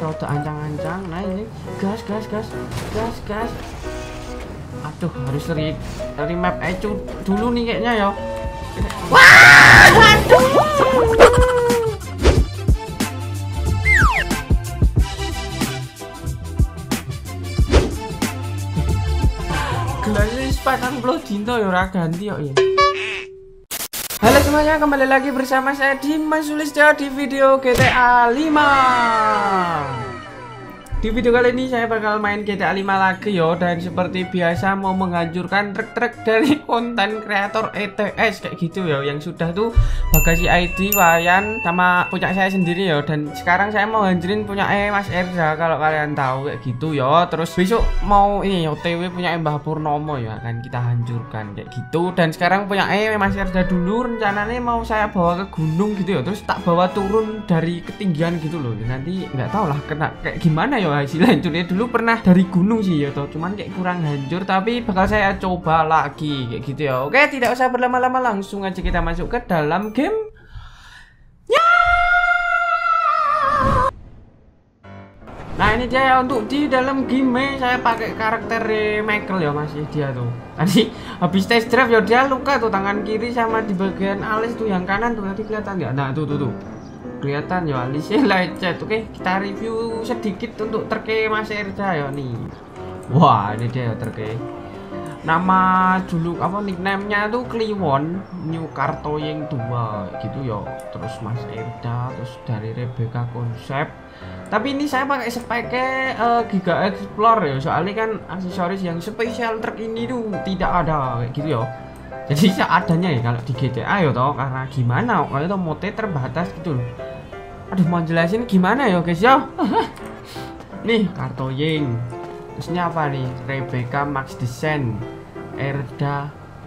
rada ancang-ancang. Nah ini gas. Aduh, harus remap ecu dulu nih kayaknya ya. Wah, aduh. Gelas 40 dino ya ora ganti kok ya. Halo semuanya, kembali lagi bersama saya Dimas Sulistyo di video GTA 5. Di video kali ini saya bakal main GTA 5 lagi yo. Dan seperti biasa mau menghancurkan truk-truk dari konten kreator ETS kayak gitu ya, yang sudah tuh Bagasi ID, Wayan, sama punya saya sendiri ya. Dan sekarang saya mau hancurin punya Mas Erza, kalau kalian tahu kayak gitu ya. Terus besok mau ini OTW punya Mbah Purnomo ya, akan kita hancurkan kayak gitu. Dan sekarang punya Mas Erza dulu, rencananya mau saya bawa ke gunung gitu ya. Terus tak bawa turun dari ketinggian gitu loh. Nanti nggak tahu lah kena kayak gimana ya hasil hancurnya. Dulu pernah dari gunung sih ya toh, cuman kayak kurang hancur, tapi bakal saya coba lagi kayak gitu ya. Oke, tidak usah berlama-lama, langsung aja kita masuk ke dalam game ya. Nah ini dia ya, untuk di dalam game saya pakai karakter Michael ya, masih dia tuh. Tadi habis test drive ya dia luka tuh tangan kiri sama di bagian alis tuh, yang kanan tuh tadi kelihatan nggak? Nah tuh kelihatan ya alisnya lecet. Oke, kita review sedikit untuk terke Mas Erza ya nih. Wah ini dia ya terke. Nama juluk apa nickname-nya tuh Kliwon New Kartoying 2 gitu ya. Terus Mas Erza, terus dari Rebecca Concept. Tapi ini saya pakai speknya Giga Explore ya, soalnya kan aksesoris yang spesial truk ini tuh tidak ada kayak gitu ya. Jadi seadanya ya kalau di GTA ya toh, karena gimana kalau itu mode terbatas gitu loh. Aduh, mau jelasin gimana ya guys ya. Nih Kartoying, terusnya apa nih, Rebecca Max Descent, Erda.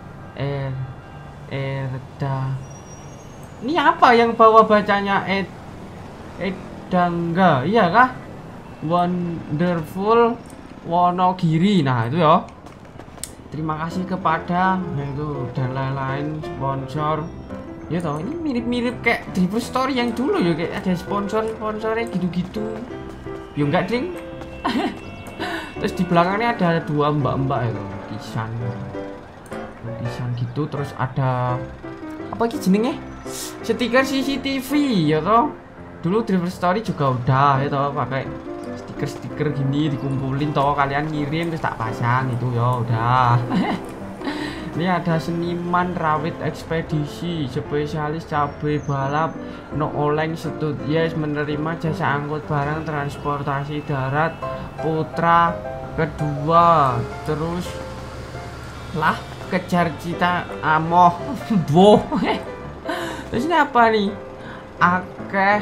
Ini apa yang bawah bacanya Edangga, iya kah? Wonderful Wonogiri. Nah itu ya, terima kasih kepada itu dan lain-lain sponsor ya toh. Ini mirip-mirip kayak Driver Story yang dulu ya, kayak ada sponsornya gitu-gitu ya enggak ding. Terus di belakangnya ada dua mbak-mbak ya toh, lukisan gitu. Terus ada apa lagi jenenge, stiker CCTV ya toh. Dulu Driver Story juga udah ya toh, pakai stiker gini dikumpulin toh, kalian ngirim terus tak pasang itu ya udah. Ini ada seniman rawit ekspedisi, spesialis cabai balap, no oleng setut yes, menerima jasa angkut barang transportasi darat, putra kedua. Terus lah kejar cita amoh. Boh. Terus ini apa nih, akeh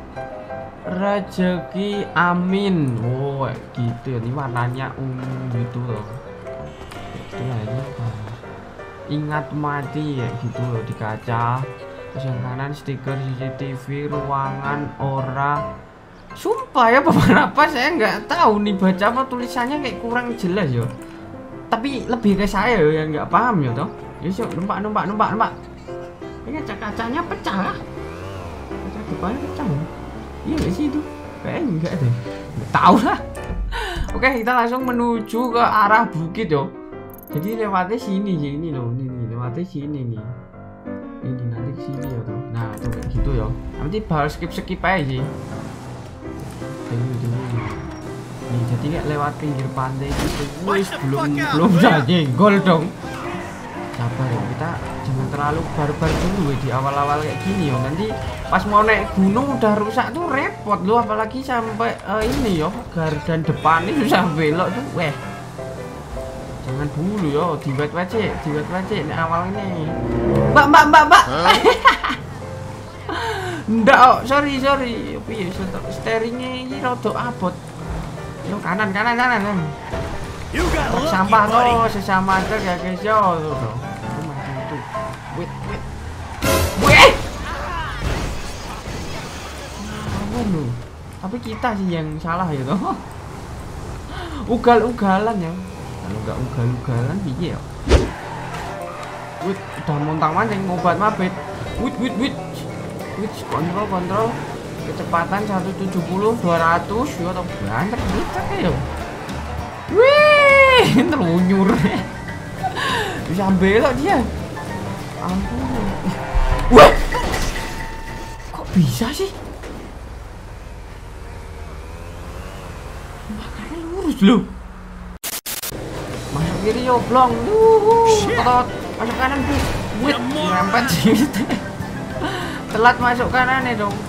rezeki amin. Oh gitu, ini warnanya ungu gitu loh. Itu lah ini ingat mati ya gitu loh di kaca. Terus yang kanan stiker CCTV, ruangan ora. Sumpah ya beberapa saya nggak tahu nih baca apa tulisannya, kayak kurang jelas ya. Tapi lebih ke saya ya yang nggak paham ya toh. Yuk numpak. Ini kacanya pecah. Kaca depannya pecah. Iya nggak sih itu? Kayaknya enggak deh. Nggak tahu lah. Oke, kita langsung menuju ke arah bukit yo. Jadi lewatnya sini sih, ini loh, ini lewatnya sini nih. Ini nanti ke sini ya toh. Nah, tuh kayak gitu ya. Nanti baru skip aja sih. Ini. Nih, jadi kayak lewat pinggir pantai gitu. Wis belum jadi gol dong. Sabar ya, kita jangan terlalu barbar dulu ya di awal-awal kayak gini ya. Nanti pas mau naik gunung udah rusak tuh repot loh, apalagi sampai ini ya, gardan depan ini susah belok tuh. Weh. Jangan dulu yo, diwat wajik ini awal ini. Mbak. Ndak, oh, sorry. Piye steeringnya ini rada abot. Yo kanan. Sampah tuh sesama truk ya guys yo. Tuh. Wait. Tapi kita sih yang salah ya toh. Ugal-ugalan ya. Kalau nggak ugal-ugalan piye ya? Wait, udah montang mancing ngobat mabit. Wait. Kontrol. kecepatan 170 200 yo to banter gitu ya. Wih, telunyur. Bisa belok dia. Ampun. Wah. Kok bisa sih? Makanya lurus loh. Masuk kiri yo blong. Tot. Masuk kanan tuh. Wih, rempet sih. Telat masuk kanan nih dong.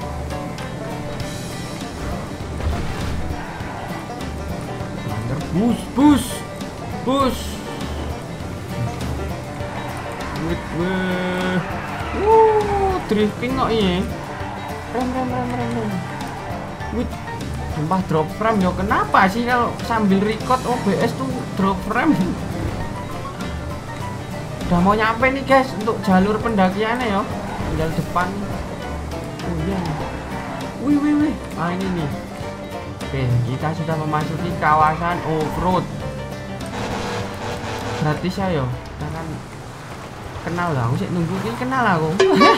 Bus. Wih. Drifting kok iya. Rem. Wih. Sumpah drop frame yo. Kenapa sih kalau sambil record OBS tuh drop frame? Udah mau nyampe nih guys untuk jalur pendakiannya yo. Jalur depan. Oh iya. Wih. Ah ini nih. Oke, kita sudah memasuki kawasan off-road. Gratis ya yo. Kita kan kenal lah, aku sih nunggu ini kenal aku.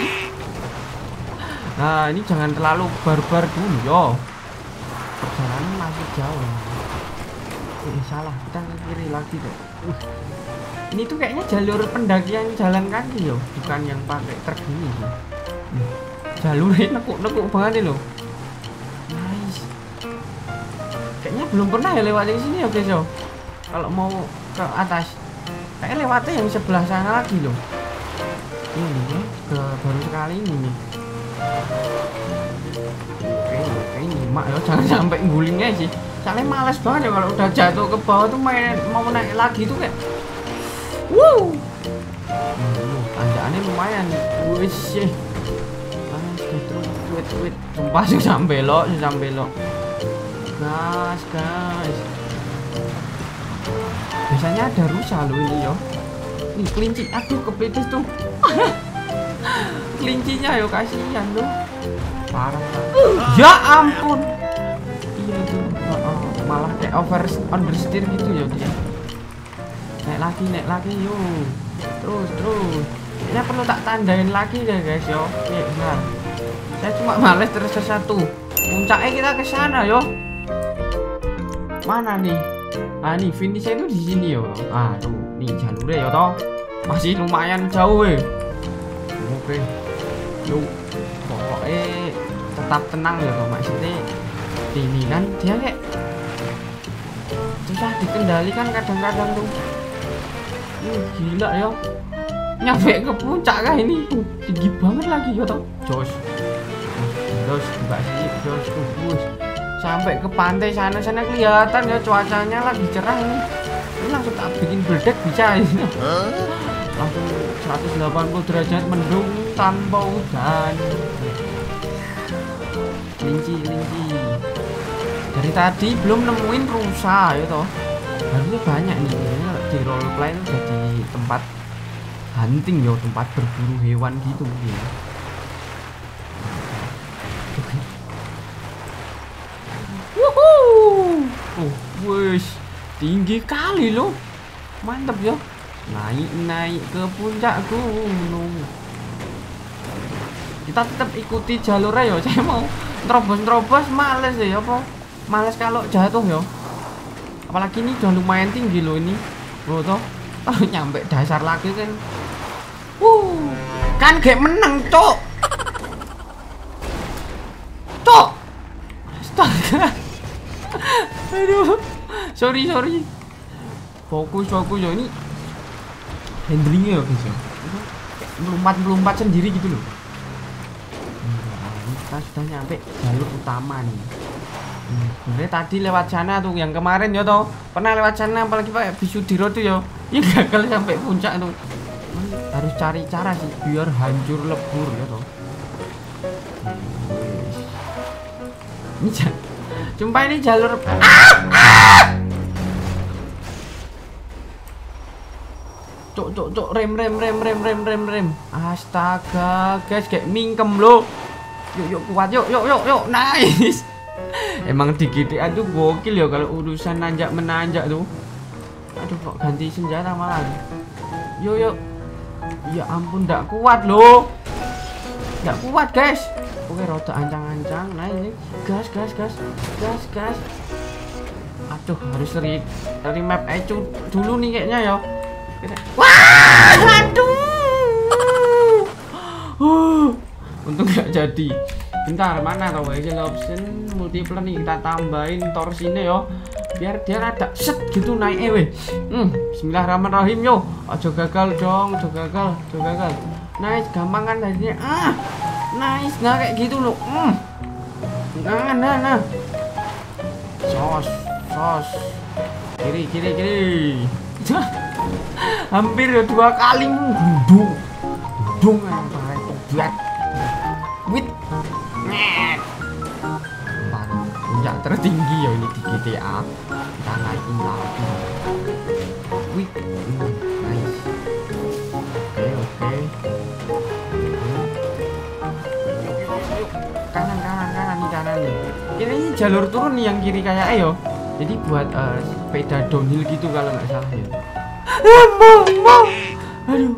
Nah, ini jangan terlalu barbar dulu yo. Perjalanan masih jauh. Salah, kita ke kiri lagi tuh. Ini tuh kayaknya jalur pendakian jalan kaki yo, bukan yang pakai truk ini. Jalurnya nekuk banget nih loh. Kayaknya belum pernah ya lewat di sini ya guys yo. Kalau mau ke atas, kayak lewatnya yang sebelah sana lagi loh. Ini ya, baru sekali ini nih. Oke, nyimak ya, jangan sampai gulingnya sih. Soalnya males banget ya kalau udah jatuh ke bawah tuh mau naik lagi tuh kayak. Wow. Tanjakannya lumayan. Wih sih. Terus, sumpah susah belok. Gas. Biasanya ada rusa loh ini yo. Nih kelinci, aduh kepletes tuh. Kelincinya yo kasihan tuh. Parah. Ya ampun. Iya tuh. Malah kayak understeer gitu ya dia. Naik lagi yo. Terus. Ini perlu tak tandain lagi ya guys yo. Nih, bentar. Saya cuma males tersesat tuh. Puncaknya kita ke sana yo. Mana nih? Ah nih finishnya itu di sini yo. Ah tuh, nih jalurnya yo toh. Masih lumayan jauh Oke. Yuk. Pokoknya tetap tenang ya toh maksudnya. Ini kan dia kayak susah dikendalikan kadang-kadang tuh. Gila yo. Nyampe ke puncak kah ini? Tinggi banget lagi yo toh. Jos enggak sih, jos. Sampai ke pantai sana kelihatan ya cuacanya lagi cerah nih. Ini langsung tak bikin beledek bisa ini. Langsung 180 derajat mendung tanpa hujan. Kelinci. Dari tadi belum nemuin rusa ya toh. Harusnya banyak nih. Di roleplay itu jadi tempat hunting ya, tempat berburu hewan gitu ya. Wes tinggi kali loh, mantap ya. Naik ke puncak gunung. Kita tetap ikuti jalurnya ya. Saya mau terobos males ya apa? Males kalau jatuh ya. Apalagi ini udah lumayan tinggi loh ini. Loh toh, kalau nyampe dasar lagi kan. Kan kayak menang cok. Astaga. Aduh. Sorry. Fokus ya ini. Handlingnya ya guys ya. Melompat sendiri gitu loh. Kita sudah nyampe jalur utama nih. Sebenarnya tadi lewat sana tuh yang kemarin ya toh. Pernah lewat sana apalagi pakai Bisudiro tuh ya. Ya gagal sampai puncak tuh. Harus cari cara sih biar hancur lebur ya toh. Ini sumpah ini jalur Cok rem. Astaga guys kayak mingkem loh. Yuk kuat yuk. Nice. Emang di GTA tuh gokil ya kalau urusan menanjak tuh. Aduh kok ganti senjata malah. Yuk. Ya ampun, nggak kuat loh. Nggak kuat guys. Oke, rada ancang-ancang. Nah ini gas. Aduh, harus remap ecu dulu nih kayaknya ya. Wah, aduh. Untung nggak jadi. Bentar, mana tau wheel option multiple nih, kita tambahin torsinya yo, biar dia ada set gitu naik weh. Bismillahirrahmanirrahim yo. Aja gagal dong, aja gagal. Nice, gampang kan tadinya. Nice, nah kayak gitu loh. Nah. Sos. Kiri. Hampir ya 2 kali gundung yang pakai tobat. Wit. Puncak tertinggi ya ini di GTA. Kita naikin lagi. Wit. Nice. Oke. Kanan nih. Ini jalur turun nih yang kiri kayak ayo. Jadi buat sepeda downhill gitu kalau nggak salah ya. Mau. Aduh.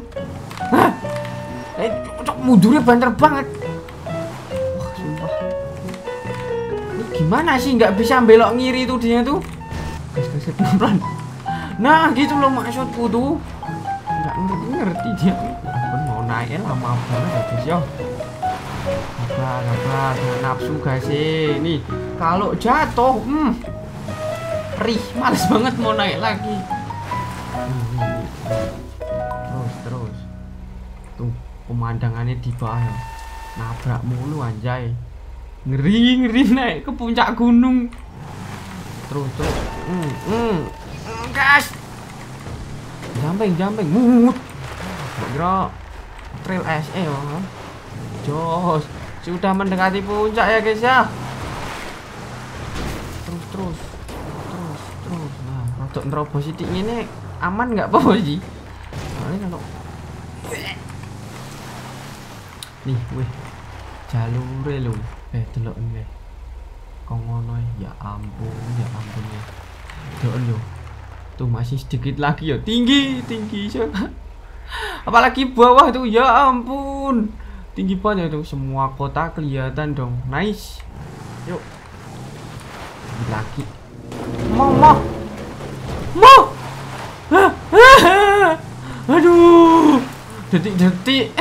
Mundurnya banter banget. Wah, sumpah. Ini gimana sih nggak bisa belok ngiri tuh dia tuh? Gas pelan. Nah, gitu loh maksudku tuh. Nggak ngerti dia. Mau naik lama banget ya guys yo. Nabrak, nafsu guys ini. Kalau jatuh, males banget mau naik lagi. Terus. Tuh, pemandangannya di bawah. Nabrak mulu anjay. Ngeri naik ke puncak gunung. Terus. Gas. Jumping. Mut. Kira trail SE ya. Jos. Sudah mendekati puncak ya guys ya. Terus. Nah, untuk nerobos titik ini aman nggak apa sih? Soalnya kalau nih, jalur lo, delok nih, kongono ya ampun ya. Delok lo, tuh masih sedikit lagi ya, tinggi apalagi bawah tuh ya ampun, tinggi banget tuh, semua kota kelihatan dong. Nice, yuk lagi. Mau. Aduh, detik.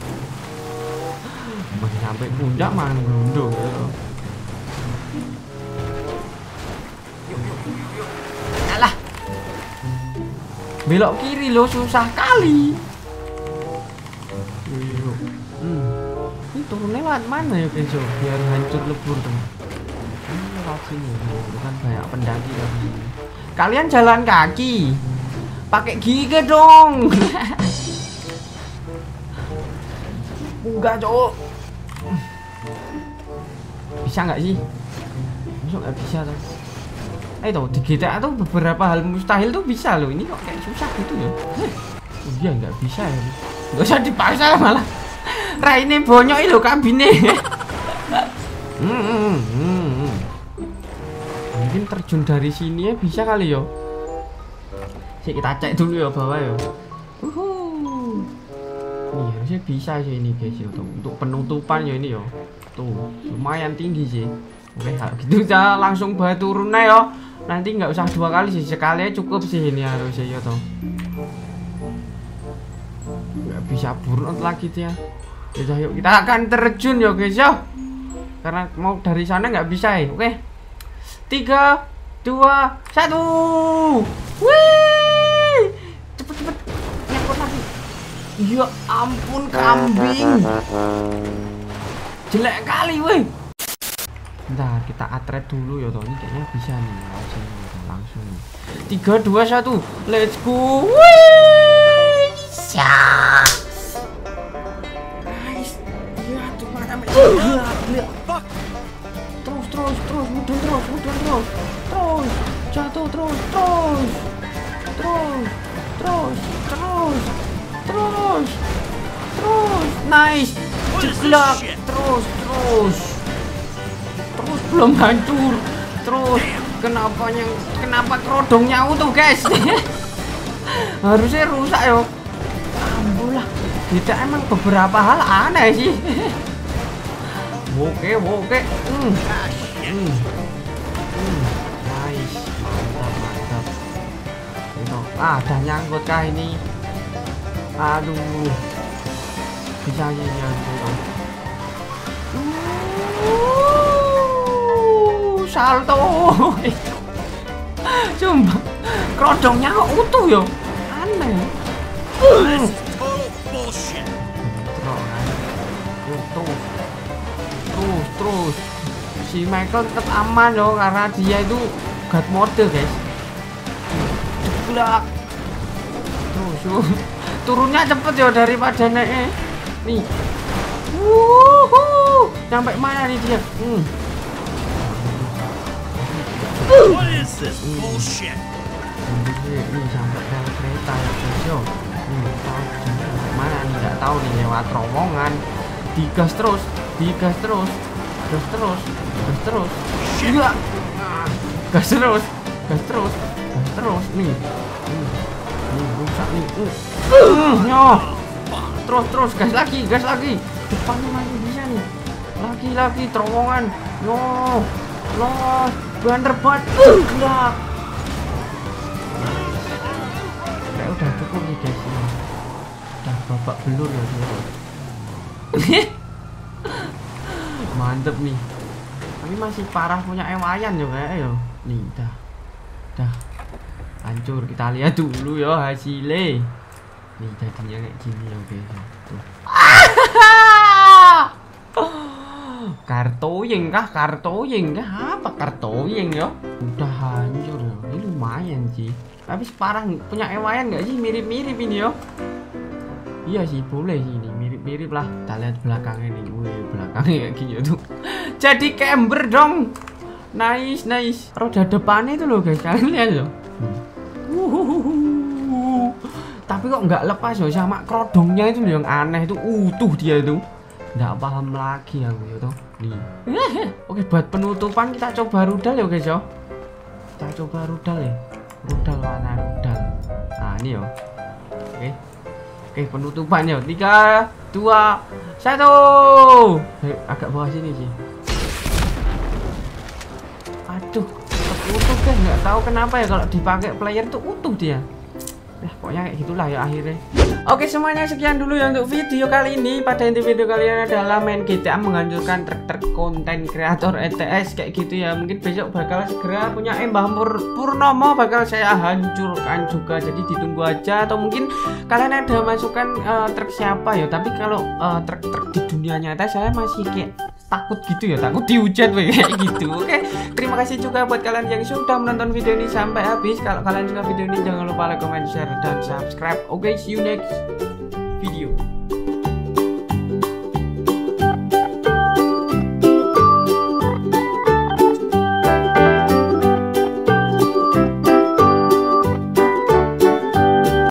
Masih sampai puncak malah ngelundung gitu. Yuk. Alah. Belok kiri lo susah kali. Yuk. Ini turun lewat mana ya guys? Biar hancur lebur tuh. Ini lewat sini, bukan banyak pendaki lagi. Kalian jalan kaki, pakai gigi dong. Enggak cowok. Bisa nggak sih? Masuk nggak bisa tuh. Tuh di GTA tuh beberapa hal mustahil tuh bisa loh. Ini kok kayak susah gitu ya. Oh iya nggak bisa ya. Nggak usah dipaksa malah. Raine bonyok itu kabine. Mungkin terjun dari sini ya bisa kali yo. Kita cek dulu ya bawah ya. Nih harusnya bisa sih ini guys ya, untuk penutupan ya ini ya. Tuh lumayan tinggi sih. Oke gitu aja langsung batu turun ya. Nanti nggak usah 2 kali sih, sekali cukup sih ini harusnya ya toh. Nggak bisa burnout lagi dia. Yaudah yuk kita akan terjun ya guys ya. Karena mau dari sana nggak bisa ya. Oke 3, 2, 1. Wih, cepet nyangkut lagi. Ya ampun kambing, jelek kali weh. Bentar kita atret dulu ya toh, ini kayaknya bisa nih langsung 3, 2, 1 let's go. Wih, nice. Ya cuma sampai terus mudun terus jatuh terus nice jeblak terus belum hancur terus kenapa kerodongnya utuh guys. Harusnya rusak yo. Ampun lah, kita emang beberapa hal aneh sih. Oke. Nice, mantap. Itu, ada nyangkut kah ini? Aduh, bisa nyangkut. Salto. Cuma kerodongnya kok utuh yo. Aneh. Terus si Michael tetap aman loh karena dia itu god mode guys. Jeblak. Terus turunnya cepet ya daripada naik. Nih. Sampai mana nih dia? What is this bullshit? Ini sampai rel kereta ya guys yo. Mana nih nggak tahu nih lewat terowongan. Digas terus. Gas terus. Gila. Gas terus. Nih. Rusak nih. Terus gas lagi. Depannya masih bisa nih. Lagi terowongan. No. Bener banget. Gila. Kayak udah cukup nih guys. Udah babak belur ya dia. Mantep nih. Tapi masih parah punya ewayan juga ya. Nih dah hancur. Kita lihat dulu ya hasilnya. Nih jadinya kayak gini ya guys. Tuh. Kartoyeng kah? Apa kartoyeng ya? Udah hancur ya. Ini lumayan sih. Tapi parah punya ewayan nggak sih? Mirip-mirip ini ya. Iya sih boleh sih ini mirip-mirip lah. Kita lihat belakangnya nih. Wih belakangnya kayak gini tuh. Jadi camber dong. Nice. Roda depannya itu loh guys. Kalian lihat loh. Tapi kok nggak lepas loh sama kerodongnya itu loh yang aneh itu. Utuh dia itu. Nggak paham lagi aku ya tuh. Nih. Oke buat penutupan kita coba rudal ya guys yo. Kita coba rudal ya. Rudal mana rudal. Nah ini yo. Oke penutupannya 3, 2, 1. Agak bawah sini sih. Aduh, utuh guys, nggak tahu kenapa ya kalau dipakai player tuh utuh dia. Pokoknya kayak gitulah ya akhirnya. Oke semuanya sekian dulu ya untuk video kali ini. Pada inti video kalian adalah main GTA menghancurkan truk konten kreator ETS kayak gitu ya. Mungkin besok bakal segera punya Mbah Purnomo bakal saya hancurkan juga. Jadi ditunggu aja. Atau mungkin kalian ada masukan truk siapa ya. Tapi kalau truk di dunia nyata saya masih kayak takut gitu ya, takut dihujat kayak gitu. Oke, terima kasih juga buat kalian yang sudah menonton video ini sampai habis. Kalau kalian suka video ini jangan lupa like, comment, share, dan subscribe. Oke, see you next video.